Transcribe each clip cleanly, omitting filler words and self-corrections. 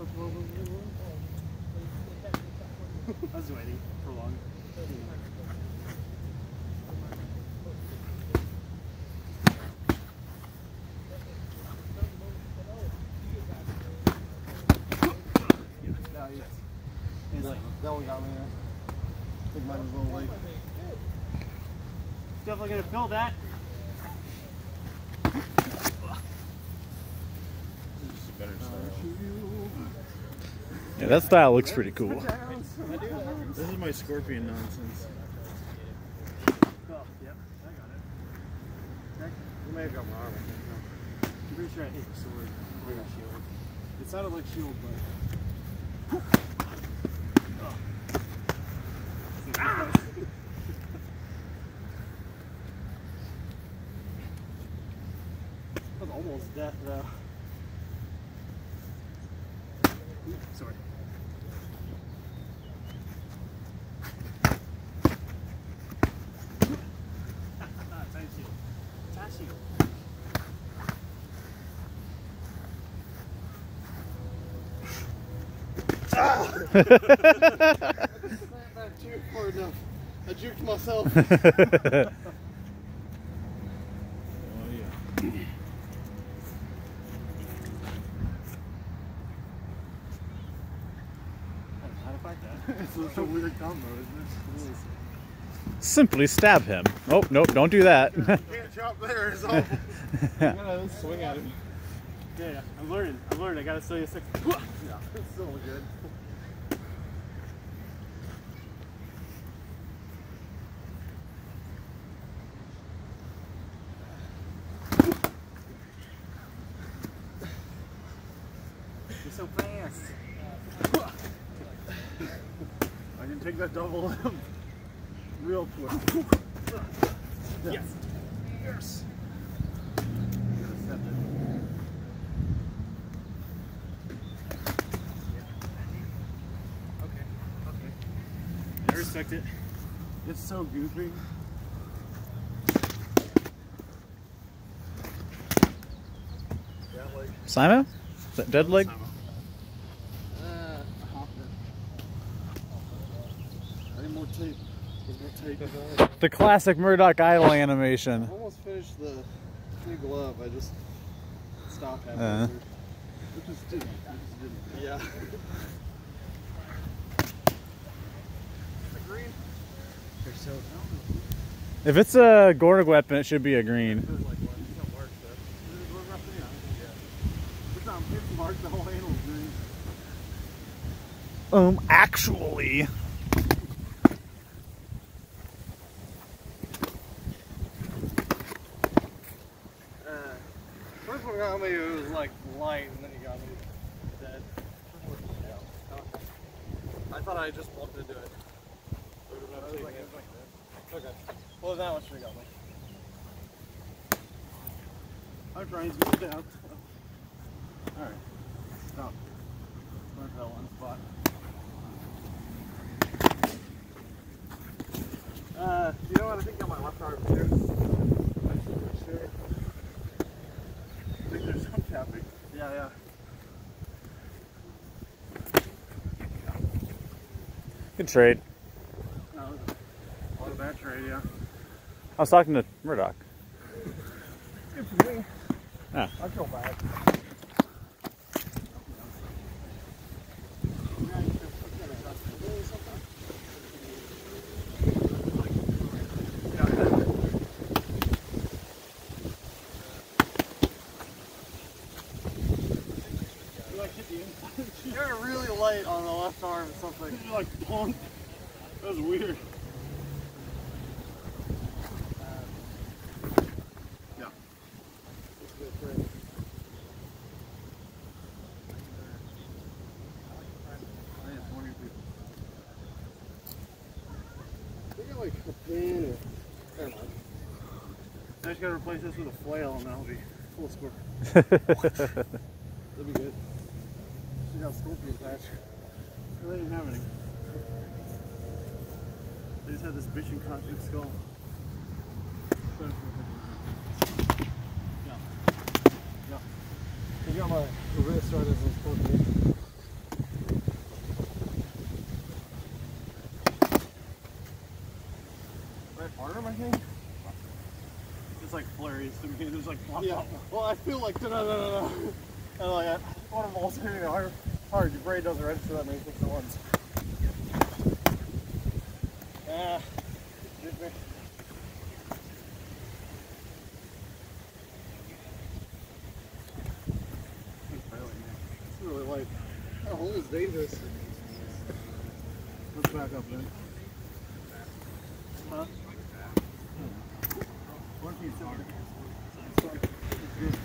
I was waiting for long. That one got me there. I think mine was a little late. Definitely gonna fill that. Yeah, that style looks pretty cool. This is my scorpion nonsense. Oh, yep, I got it. You may have got my arm. I'm pretty sure I hit the sword or the shield. It sounded like shield, but. That was almost death, though. Oops, sorry. Tight shield. Tight shield. Not too far enough. I juked myself. Oh yeah. How to fight that? It's such a weird combo, isn't it? Simply stab him. Oh, nope, don't do that. You can't chop there, it's all. You gotta swing at him. Yeah, I'm learning. I gotta show you a second. Yeah, it's still good. You're so fast. I can take that double limb real quick. Yes. Yes. Okay. I respect it. It's so goofy. Yeah, like. Simon? Is that dead leg? I need more tape. There's more tape. The classic Murdoch Idol animation. I almost finished the new glove. I just stopped halfway through. It just didn't. Yeah. The green. They're so. If it's a Gorg weapon, it should be a green. It's marked, the whole handle's green. Actually. First one got me, it was like light, and then he got me dead. I thought I just bumped into it. Okay. Well, that one should have got me. I'm trying to move down. Alright. Stop. Where's that one spot? You know what? I think on my left arm too. I'm super sure. I think there's some tapping. Yeah. Good trade. No, what a bad trade, yeah. I was talking to Murdoch. Good for me. Ah. I feel bad. You're really light on the left arm or something. You're like punk. That was weird. Yeah. It's good trade. We got like a pin or. Never mind. I just gotta replace this with a flail and that'll be full score. That'd be good. She got a scorpion patch. They didn't have any. They just had this bitchin' costume skull. You got my wrist right as a scorpion. think. It's like flurries to me. There's like flop, Yeah. flop. Well, I feel like da-da-da-da-da. And like I want them all hitting it hard. Your brain doesn't register that many things at once. Ah. Excuse me. It's really light. That hole is dangerous. Let's back up then. Huh? What if you sit there? It's like, it's good.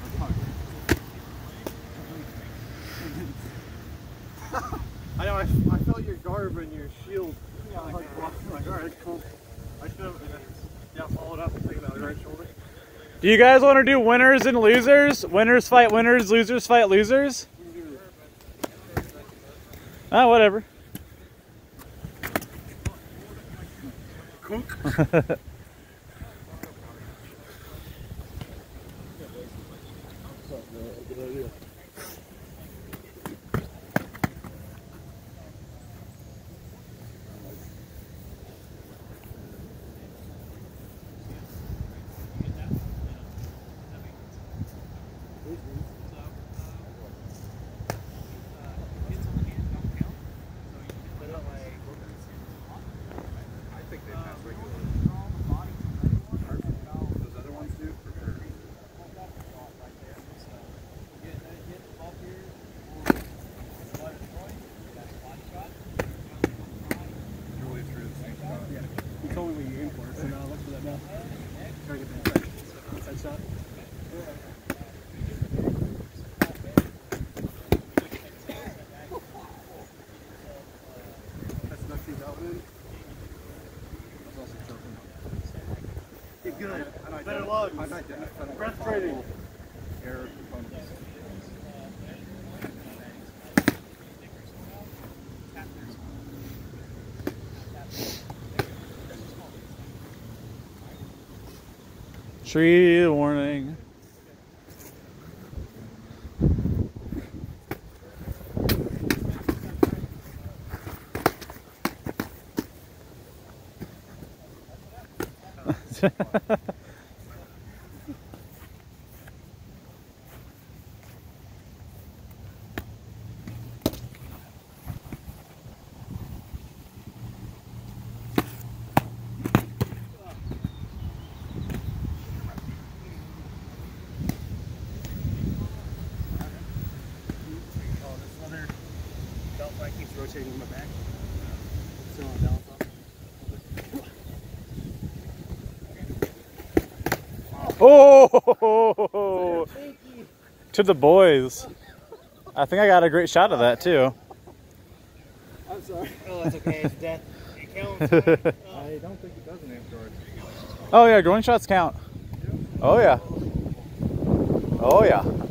I know, I felt your garb and your shield. Yeah, like alright, cool. I should have followed up and taken out the right shoulder. Do you guys want to do winners and losers? Winners fight winners, losers fight losers? Ah, whatever. Cook. Good idea. You told me what you aim for, so now look for that now. Try to get that inside shot. That's enough to out in. That's also choking. Get good. Better luck. Breath training. Air components. Tree warning. Belt line keeps rotating in my back. So I'm balance off. Oh, to the boys. I think I got a great shot of that too. I'm sorry. Oh, that's okay. It's death. It counts. I don't think it does an Android. Oh yeah, groin shots count. Oh yeah. Oh yeah.